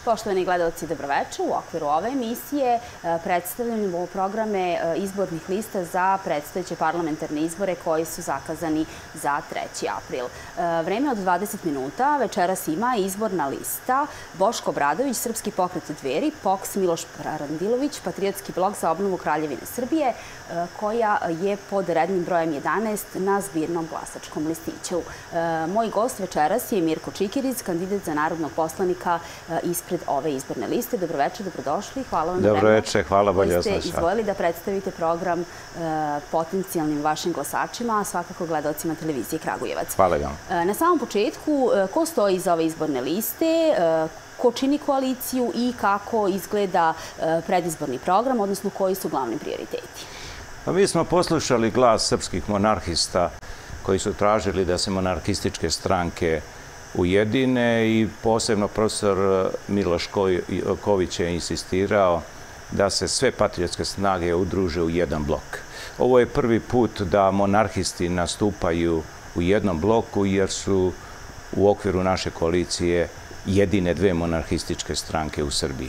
Poštovani gledalci, dobroveče. U okviru ove emisije predstavljamo programe izbornih lista za predstojeće parlamentarne izbore koji su zakazani za 3. april. Vreme od 20 minuta večeras ima izborna lista Boško Obradović, Srpski pokret Dveri, POKS Miloš Parandilović, Patriotski blok za obnovu Kraljevine Srbije, koja je pod rednim brojem 11 na zbirnom glasačkom listiću. Moj gost večeras je Mirko Čikiriz, kandidat za narodnog poslanika ispred ove izborne liste. Dobroveče, dobrodošli. Hvala vam na vremenu. Dobroveče, hvala, bolje vas našao. Ste izvojili da predstavite program potencijalnim vašim glasačima, a svakako gledalcima televizije Kragujevac. Hvala vam. Na samom početku, ko stoji iza ove izborne liste, ko čini koaliciju i kako izgleda predizborni program, odnosno koji su glavni prioriteti? Mi smo poslušali glas srpskih monarhista koji su tražili da se monarhističke stranke ujedine i posebno profesor Miloš Ković je insistirao da se sve patriotske snage udruže u jedan blok. Ovo je prvi put da monarhisti nastupaju u jednom bloku jer su u okviru naše koalicije jedine dve monarhističke stranke u Srbiji.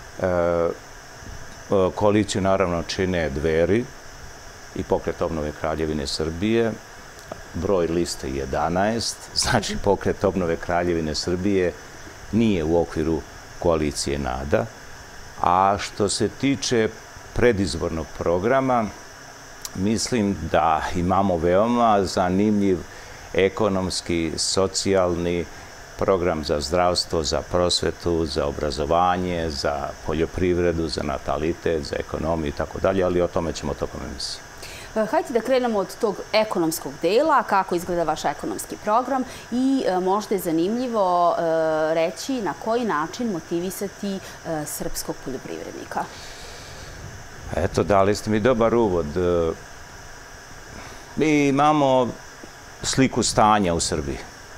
Koaliciju naravno čine Dveri i Pokret obnove Kraljevine Srbije. Broj liste je 11, znači Pokret obnove Kraljevine Srbije nije u okviru koalicije NADA. A što se tiče predizbornog programa, mislim da imamo veoma zanimljiv ekonomski, socijalni program za zdravstvo, za prosvetu, za obrazovanje, za poljoprivredu, za natalitet, za ekonomiju i tako dalje, ali o tome ćemo tokom emisije. Hajde da krenemo od tog ekonomskog dela, kako izgleda vaš ekonomski program i možda je zanimljivo reći na koji način motivisati srpskog poljoprivrednika. Eto, dali ste mi dobar uvod. Mi imamo sliku stanja u Srbiji.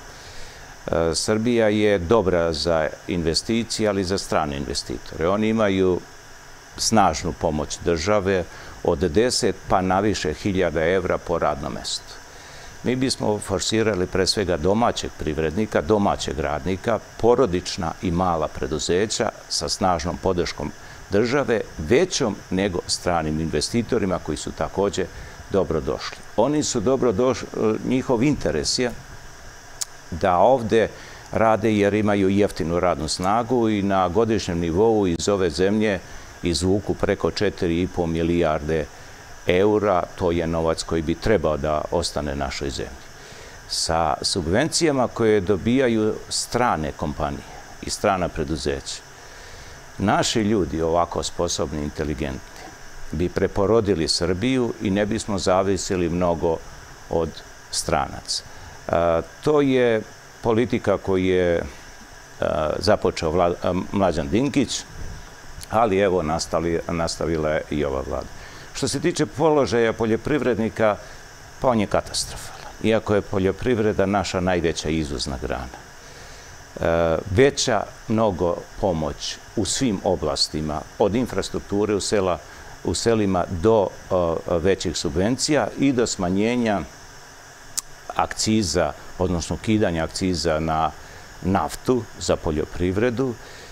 Srbija je dobra za investicije, ali za strane investitore. Oni imaju snažnu pomoć države od 10 pa naviše hiljada evra po radnom mestu. Mi bismo forsirali pre svega domaćeg privrednika, domaćeg radnika, porodična i mala preduzeća sa snažnom podrškom države, većom nego stranim investitorima koji su također dobro došli. Oni su dobro došli, njihov interes je da ovde rade jer imaju jeftinu radnu snagu i na godišnjem nivou iz ove zemlje izvuku preko 4,5 milijarde eura. To je novac koji bi trebao da ostane našoj zemlji. Sa subvencijama koje dobijaju strane kompanije i strana preduzeća, naši ljudi, ovako sposobni i inteligentni, bi preporodili Srbiju i ne bismo zavisili mnogo od stranaca. To je politika koju je započeo Mlađan Dinkić, ali evo nastavila je i ova vlada. Što se tiče položaja poljoprivrednika, pa on je katastrofalan. Iako je poljoprivreda naša najveća izvozna grana. Veća mnogo pomoć u svim oblastima, od infrastrukture u selima do većih subvencija i do smanjenja akciza, odnosno ukidanja akciza na naftu za poljoprivredu,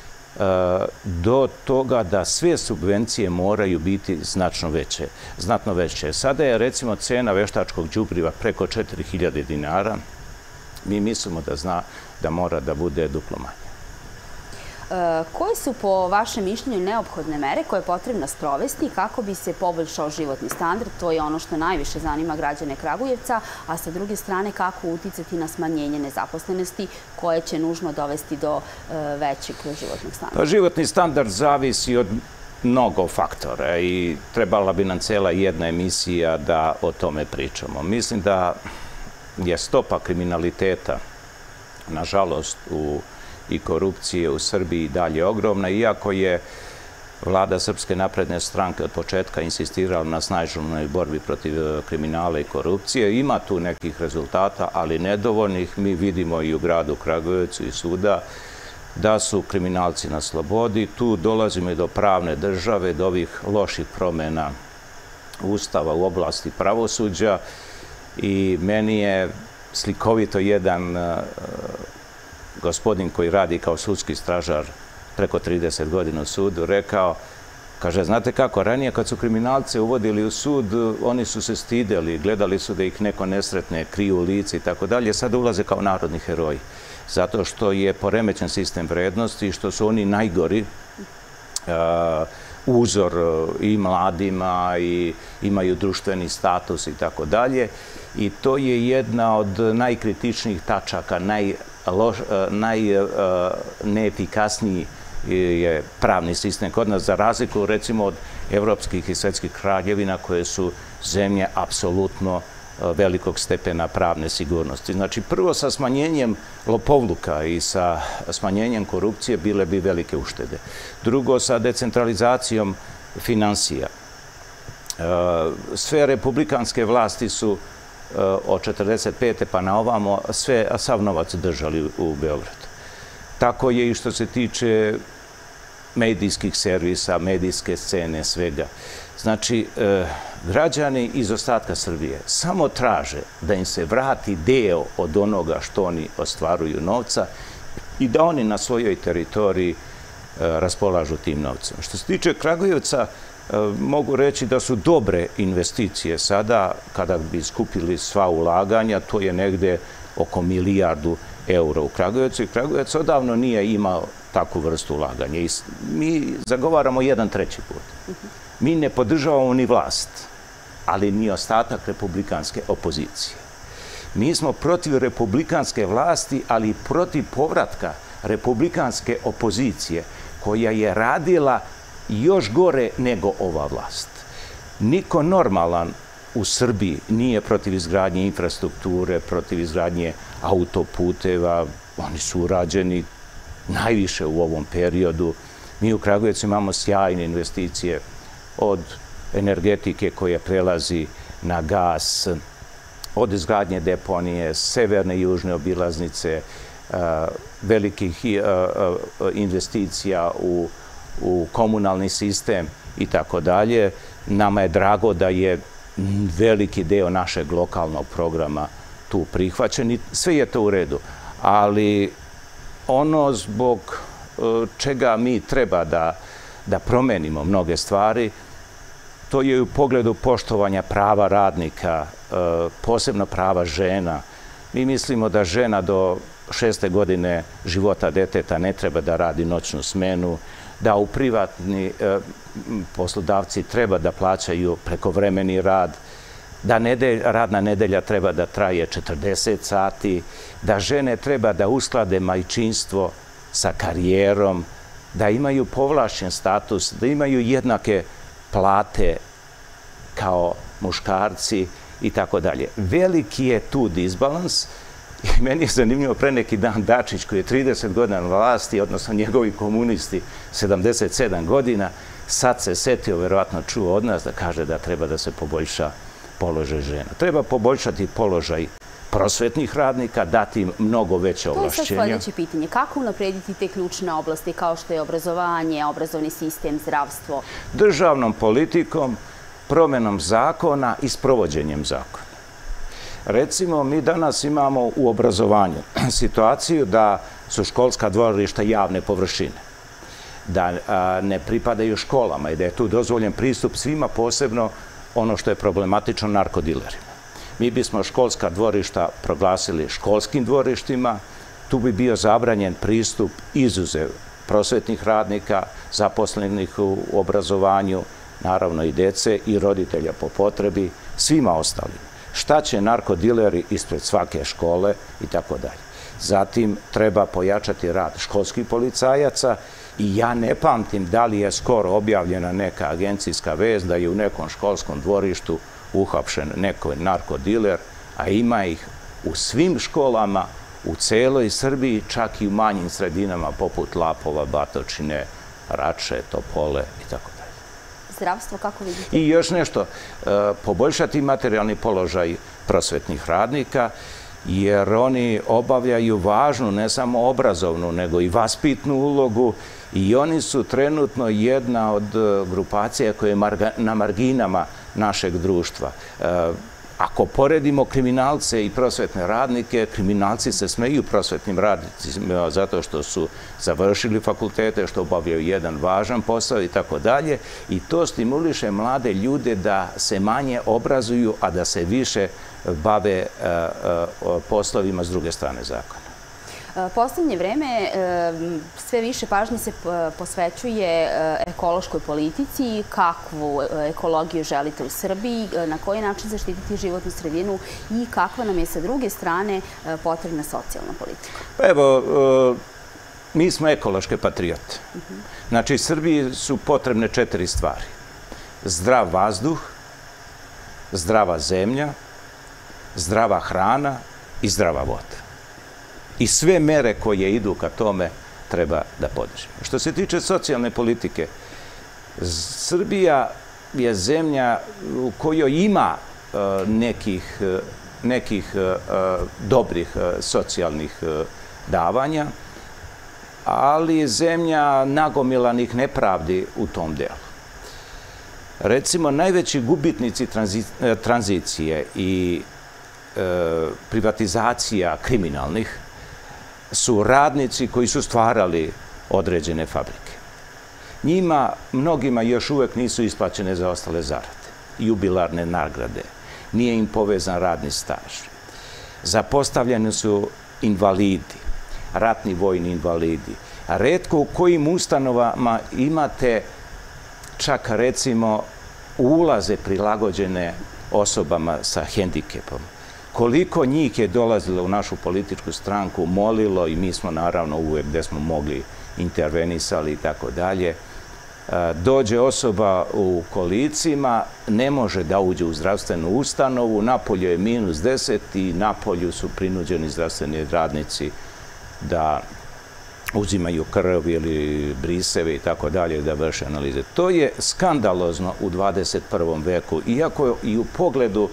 do toga da sve subvencije moraju biti znatno veće. Sada je recimo cena veštačkog đubriva preko 4.000 dinara. Mi mislimo da mora da bude duplo manje. Koje su po vašem mišljenju neophodne mere koje je potrebno sprovesti kako bi se poboljšao životni standard? To je ono što najviše zanima građane Kragujevca, a sa druge strane kako uticati na smanjenje nezaposlenosti koje će nužno dovesti do većeg životnog standarda? Životni standard zavisi od mnogo faktora i trebala bi nam cela jedna emisija da o tome pričamo. Mislim da je stopa kriminaliteta, nažalost, i korupcije u Srbiji dalje ogromna, iako je vlada Srpske napredne stranke od početka insistirala na snažnoj borbi protiv kriminala i korupcije. Ima tu nekih rezultata, ali nedovoljnih. Mi vidimo i u gradu Kragujevcu i svuda da su kriminalci na slobodi. Tu dolazimo i do pravne države, do ovih loših promjena Ustava u oblasti pravosuđa i meni je slikovito jedan gospodin koji radi kao sudski stražar preko 30 godina u sudu, rekao, kaže, znate kako, ranije kad su kriminalce uvodili u sud, oni su se stideli, gledali su da ih neko nesretne, kriju lice i tako dalje, sad ulaze kao narodni heroji. Zato što je poremećen sistem vrednosti i što su oni najgori uzor i mladima i imaju društveni status i tako dalje. I to je jedna od najkritičnijih tačaka, najneefikasniji je pravni sistem kod nas, za razliku recimo od evropskih i svetskih kraljevina koje su zemlje apsolutno velikog stepena pravne sigurnosti. Znači, prvo sa smanjenjem lopovluka i sa smanjenjem korupcije bile bi velike uštede. Drugo, sa decentralizacijom finansija. Sve republikanske vlasti su od 1945. pa na ovamo sav novac držali u Beogradu. Tako je i što se tiče medijskih servisa, medijske scene, svega. Znači, građani iz ostatka Srbije samo traže da im se vrati deo od onoga što oni ostvaruju novca i da oni na svojoj teritoriji raspolažu tim novcem. Što se tiče Kragujevca, mogu reći da su dobre investicije sada, kada bi skupili sva ulaganja, to je negde oko milijardu eura u Kragujevcu i Kragujevac odavno nije imao takvu vrstu ulaganja. I mi zagovaramo 1/3 put. Mi ne podržavamo ni vlast, ali ni ostatak republikanske opozicije. Mi smo protiv republikanske vlasti, ali i protiv povratka republikanske opozicije, koja je radila još gore nego ova vlast. Niko normalan u Srbiji nije protiv izgradnje infrastrukture, protiv izgradnje autoputeva. Oni su urađeni najviše u ovom periodu. Mi u Kragujevcu imamo sjajne investicije od energetike koja prelazi na gas, od izgradnje deponije, severne i južne obilaznice, velikih investicija u komunalni sistem i tako dalje. Nama je drago da je veliki deo našeg lokalnog programa tu prihvaćen i sve je to u redu. Ali ono zbog čega mi treba da promenimo mnoge stvari, to je u pogledu poštovanja prava radnika, posebno prava žena. Mi mislimo da žena do 6. godine života deteta ne treba da radi noćnu smenu, da u privatni poslodavci treba da plaćaju prekovremeni rad, da radna nedelja treba da traje 40 sati, da žene treba da usklade majčinstvo sa karijerom, da imaju povlašćen status, da imaju jednake plate kao muškarci i tako dalje. Veliki je tu disbalans i meni je zanimljivo pre neki dan Dačić, koji je 30 godina na vlasti, odnosno njegovi komunisti 77 godina, sad se setio, verovatno čuo od nas, da kaže da treba da se poboljša položaj žena. Treba poboljšati položaj prosvetnih radnika, dati im mnogo veće ovlašćenja. To je sad sljedeće pitanje. Kako unaprediti te ključne oblasti kao što je obrazovanje, obrazovni sistem, zdravstvo? Državnom politikom, promenom zakona i sprovođenjem zakona. Recimo, mi danas imamo u obrazovanju situaciju da su školska dvorišta javne površine, da ne pripadaju školama i da je tu dozvoljen pristup svima, posebno ono što je problematično, narkodilerima. Mi bismo školska dvorišta proglasili školskim dvorištima, tu bi bio zabranjen pristup izuzev prosvetnih radnika, zaposlenih u obrazovanju, naravno i dece i roditelja po potrebi, svima ostalim. Šta će narkodileri ispred svake škole i tako dalje. Zatim treba pojačati rad školskih policajaca i ja ne pamtim da li je skoro objavljena neka agencijska vest da je u nekom školskom dvorištu uhapšen neko narkodiler, a ima ih u svim školama, u celoj Srbiji, čak i u manjim sredinama poput Lapova, Batočine, Rače, Topole i tako dalje. Zdravstvo, kako vidite? I još nešto, poboljšati materijalni položaj prosvetnih radnika, jer oni obavljaju važnu, ne samo obrazovnu, nego i vaspitnu ulogu i oni su trenutno jedna od grupacija koja je na marginama našeg društva. Ako poredimo kriminalce i prosvetne radnike, kriminalci se smeju prosvetnim radnicima zato što su završili fakultete, što obavljaju jedan važan posao i tako dalje. I to stimuliše mlade ljude da se manje obrazuju, a da se više bave poslovima s druge strane zakona. Poslednje vreme sve više pažnje se posvećuje ekološkoj politici. Kakvu ekologiju želite u Srbiji, na koji način zaštititi životnu sredinu i kakva nam je sa druge strane potrebna socijalna politika? Pa evo, mi smo ekološke patriote. Znači, Srbiji su potrebne 4 stvari. Zdrav vazduh, zdrava zemlja, zdrava hrana i zdrava voda. I sve mere koje idu ka tome treba da podržimo. Što se tiče socijalne politike, Srbija je zemlja u kojoj ima nekih dobrih socijalnih davanja, ali je zemlja nagomilanih nepravdi u tom delu. Recimo, najveći gubitnici tranzicije i privatizacija kriminalnih su radnici koji su stvarali određene fabrike. Njima, mnogima još uvek nisu isplaćene zaostale zarade, jubilarne nagrade, nije im povezan radni staž. Zapostavljeni su invalidi, ratni vojni invalidi. A retko u kojim ustanovama imate čak, recimo, ulaze prilagođene osobama sa hendikepom. Koliko njih je dolazilo u našu političku stranku, molilo, i mi smo naravno uvek gde smo mogli intervenisali i tako dalje. Dođe osoba u kolicima, ne može da uđe u zdravstvenu ustanovu, napolju je -10 i napolju su prinuđeni zdravstveni radnici da uzimaju krv ili briseve i tako dalje, da vrše analize. To je skandalozno u 21. veku, iako i u pogledu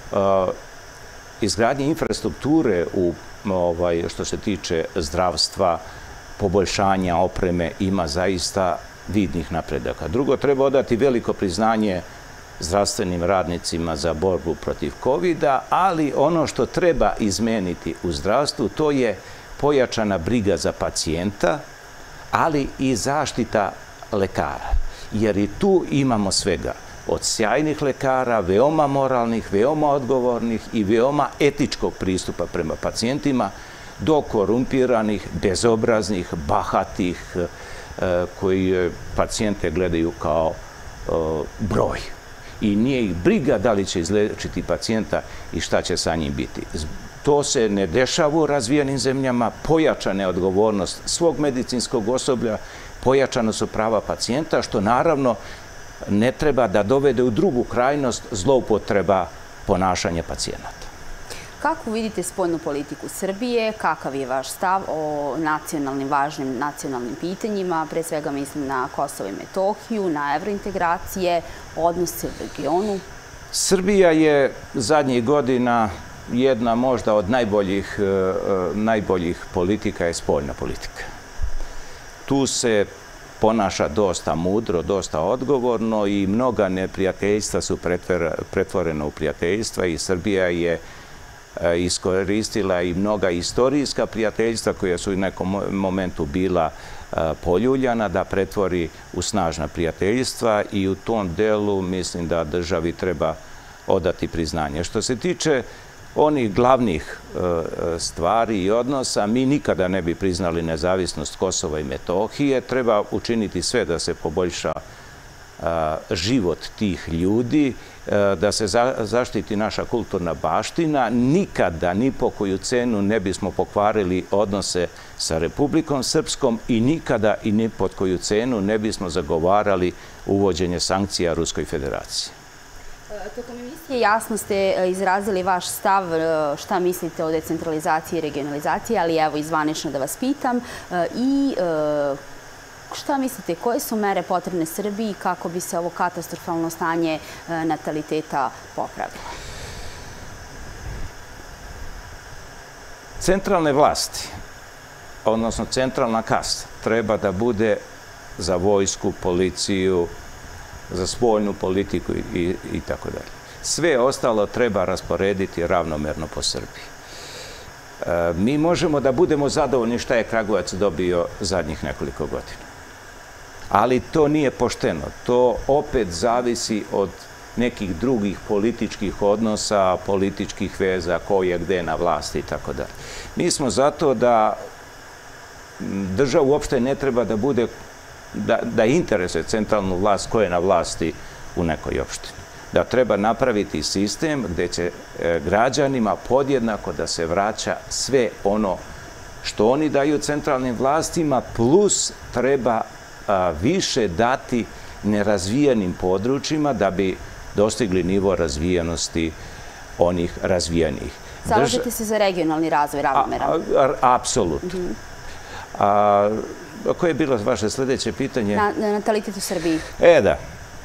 izgradnje infrastrukture što se tiče zdravstva, poboljšanja opreme, ima zaista vidnih napredaka. Drugo, treba odati veliko priznanje zdravstvenim radnicima za borbu protiv COVID-a, ali ono što treba izmeniti u zdravstvu, to je pojačana briga za pacijenta, ali i zaštita lekara. Jer i tu imamo svega. Od sjajnih lekara, veoma moralnih, veoma odgovornih i veoma etičkog pristupa prema pacijentima, do korumpiranih, bezobraznih, bahatih, koji pacijente gledaju kao broj. I nije ih briga da li će izlečiti pacijenta i šta će sa njim biti. To se ne dešava u razvijenim zemljama, pojačana je odgovornost svog medicinskog osoblja, pojačana su prava pacijenta, što naravno ne treba da dovede u drugu krajnost zloupotreba ponašanja pacijenata. Kako vidite spoljnu politiku Srbije? Kakav je vaš stav o važnim nacionalnim pitanjima? Pre svega mislim na Kosovo i Metohiju, na evrointegracije, odnose u regionu. Srbija je zadnjih godina jedna možda od najboljih politika je spoljna politika. Tu se ponaša dosta mudro, dosta odgovorno i mnoga neprijateljstva su pretvorena u prijateljstva i Srbija je iskoristila i mnoga istorijska prijateljstva koja su u nekom momentu bila poljuljana da pretvori u snažna prijateljstva i u tom delu mislim da državi treba odati priznanje. Što se tiče onih glavnih stvari i odnosa, mi nikada ne bi priznali nezavisnost Kosova i Metohije. Treba učiniti sve da se poboljša život tih ljudi, da se zaštiti naša kulturna baština. Nikada, ni po koju cenu ne bismo pokvarili odnose sa Republikom Srpskom i nikada i ni pod koju cenu ne bismo zagovarali uvođenje sankcija Ruskoj federaciji. Tokom emisije jasno ste izrazili vaš stav šta mislite o decentralizaciji i regionalizaciji, ali evo i zvanično da vas pitam. I šta mislite, koje su mere potrebne Srbiji kako bi se ovo katastrofalno stanje nataliteta popravilo? Centralne vlasti, odnosno centralna kasa, treba da bude za vojsku, policiju, za spoljnu politiku i tako dalje. Sve ostalo treba rasporediti ravnomerno po Srbiji. Mi možemo da budemo zadovoljni šta je Kragujevac dobio zadnjih nekoliko godina. Ali to nije pošteno. To opet zavisi od nekih drugih političkih odnosa, političkih veza, ko je gde na vlasti i tako dalje. Mi smo zato da država uopšte ne treba da bude, da interesuje centralnu vlast ko je na vlasti u nekoj opštini. Da treba napraviti sistem gde će građanima podjednako da se vraća sve ono što oni daju centralnim vlastima, plus treba više dati nerazvijenim područjima da bi dostigli nivo razvijenosti onih razvijenih. Zalažete se za regionalni razvoj ravnomeran? Apsolutno. Koje je bilo vaše sljedeće pitanje? Natalitet u Srbiji. Da.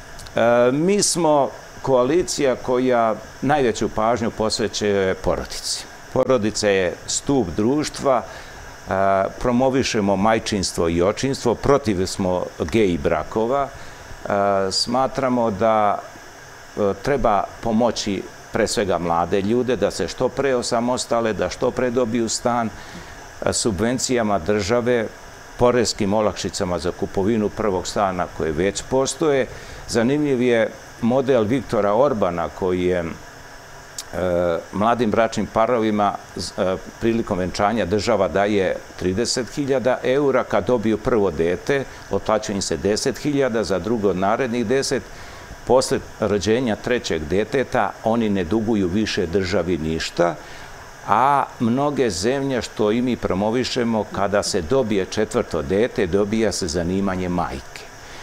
Mi smo koalicija koja najveću pažnju posvećuje porodici. Porodica je stup društva, promovišemo majčinstvo i očinstvo, protiv smo gej brakova. Smatramo da treba pomoći pre svega mlade ljude, da se što pre osamostale, da što pre dobiju stan, subvencijama države, poreskim olakšicama za kupovinu prvog stana koje već postoje. Zanimljiv je model Viktora Orbana koji je mladim bračnim parovima prilikom venčanja država daje 30.000 eura, kad dobiju prvo dete, otplaćuje im se 10.000, za drugo narednih 10. Posle rođenja trećeg deteta oni ne duguju više državi ništa, a mnoge zemlje, što i mi promovišemo, kada se dobije četvrto dete, dobija se zanimanje majke.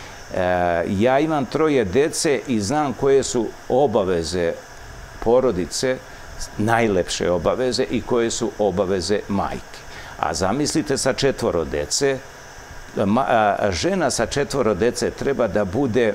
Ja imam 3 dece i znam koje su obaveze porodice, najlepše obaveze i koje su obaveze majke. A zamislite sa 4 dece, žena sa 4 dece treba da bude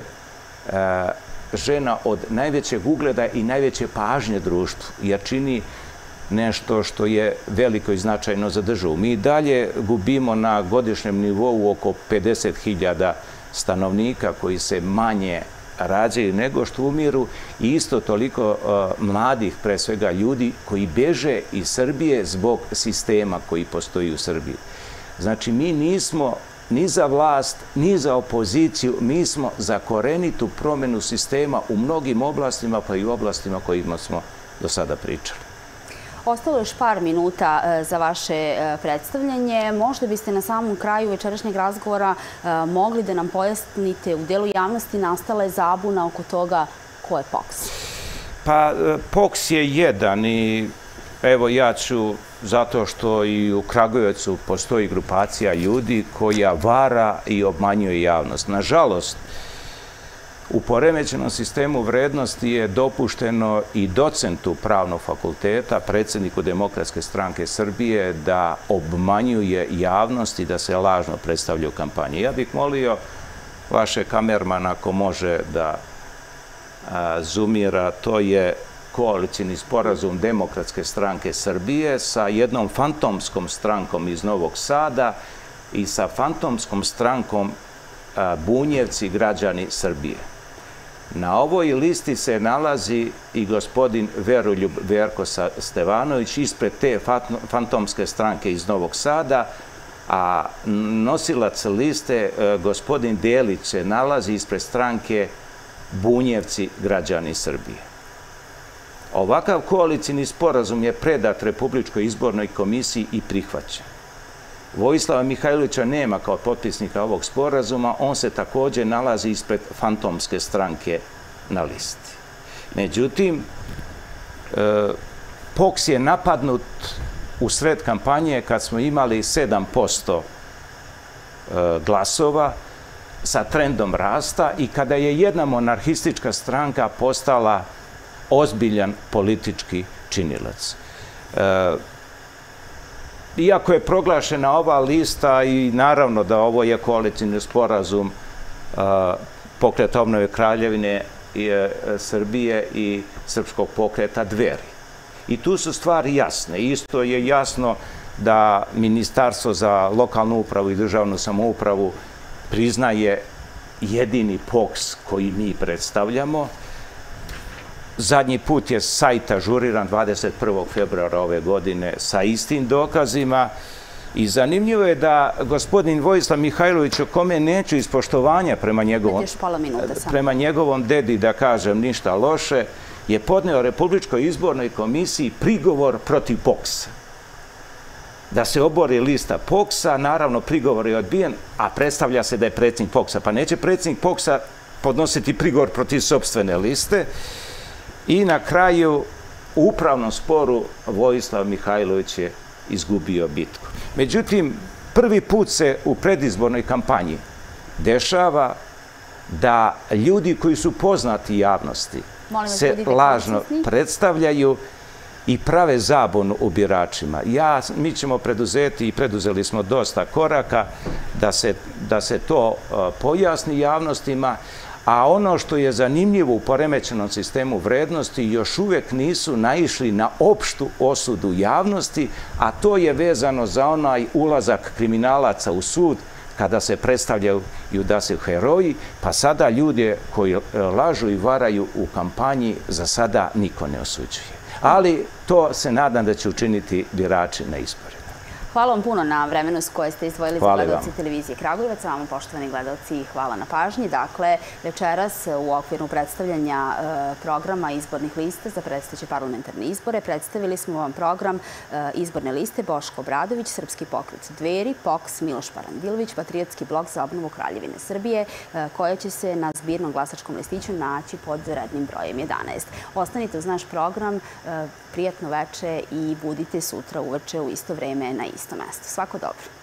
žena od najvećeg ugleda i najveće pažnje društvu, jer čini nešto što je veliko i značajno za državu. Mi dalje gubimo na godišnjem nivou oko 50.000 stanovnika koji se manje rađaju nego što umiru i isto toliko mladih, pre svega ljudi, koji beže iz Srbije zbog sistema koji postoji u Srbiji. Znači, mi nismo ni za vlast, ni za opoziciju, mi smo za korenitu promenu sistema u mnogim oblastima, pa i u oblastima kojima smo do sada pričali. Ostalo je još par minuta za vaše predstavljanje. Možda biste na samom kraju večerašnjeg razgovora mogli da nam pojasnite, u delu javnosti nastala je zabuna oko toga ko je POKS. Pa, POKS je jedan i evo ja ću, zato što i u Kragujevcu postoji grupacija ljudi koja vara i obmanjuje javnost. Nažalost, u poremećenom sistemu vrednosti je dopušteno i docentu Pravnog fakulteta, predsjedniku Demokratske stranke Srbije, da obmanjuje javnost i da se lažno predstavlja u kampanji. Ja bih molio vaše kamermana, ako može da zoomira, to je koalicijni sporazum Demokratske stranke Srbije sa jednom fantomskom strankom iz Novog Sada i sa fantomskom strankom Bunjevci, građani Srbije. Na ovoj listi se nalazi i gospodin Veroljub Verko Stevanović ispred te fantomske stranke iz Novog Sada, a nosilac liste gospodin Delić se nalazi ispred stranke Bunjevci, građani Srbije. Ovakav koalicijni sporazum je predat Republičkoj izbornoj komisiji i prihvaćen. Vojislava Mihajlovića nema kao potpisnika ovog sporazuma, on se također nalazi ispred fantomske stranke na listi. Međutim, POKS je napadnut u sred kampanje kad smo imali 7% glasova sa trendom rasta i kada je jedna monarhistička stranka postala ozbiljan politički činilac. Iako je proglašena ova lista i naravno da ovo je koalicijni sporazum Pokreta obnove Kraljevine Srbije i Srpskog pokreta Dveri. I tu su stvari jasne. Isto je jasno da Ministarstvo za lokalnu upravu i državnu samoupravu priznaje jedini POKS koji mi predstavljamo Zadnji put je sajt ažuriran 21. februara ove godine sa istim dokazima. I zanimljivo je da gospodin Vojislav Mihajlović, o kome neću iz poštovanja prema njegovom dedi da kažem ništa loše, je podneo Republičkoj izbornoj komisiji prigovor protiv POKS-a. Da se obori lista POKS-a, naravno prigovor je odbijen, a predstavlja se da je predsjednik POKS-a. Pa neće predsjednik POKS-a podnositi prigovor protiv sopstvene liste. I na kraju, u upravnom sporu, Vojislav Mihajlović je izgubio bitku. Međutim, prvi put se u predizbornoj kampanji dešava da ljudi koji su poznati javnosti se lažno predstavljaju i prave zabunu u biračima. Mi ćemo preduzeti i preduzeli smo dosta koraka da se to pojasni javnostima, a ono što je zanimljivo u poremećenom sistemu vrednosti još uvek nisu naišli na opštu osudu javnosti, a to je vezano za onaj ulazak kriminalaca u sud kada se predstavljaju da su heroji, pa sada ljude koji lažu i varaju u kampanji za sada niko ne osuđuje. Ali to se nadam da će učiniti birači na izborima. Hvala vam puno na vremenu koje ste izdvojili za gledalci televizije Kragujevac. Vama, poštovani gledalci, hvala na pažnji. Dakle, večeras u okviru predstavljanja programa izbornih lista za predstojeće parlamentarne izbore predstavili smo vam program izborne liste Boško Obradović, Srpski pokret Dveri, POKS Miloš Parandilović, Patriotski blok za obnovu Kraljevine Srbije, koja će se na zbirnom glasačkom listiću naći pod rednim brojem 11. Ostanite uz naš program, prijatno veče i budite sutra uveče u isto vreme na isto mesto. Svako dobro.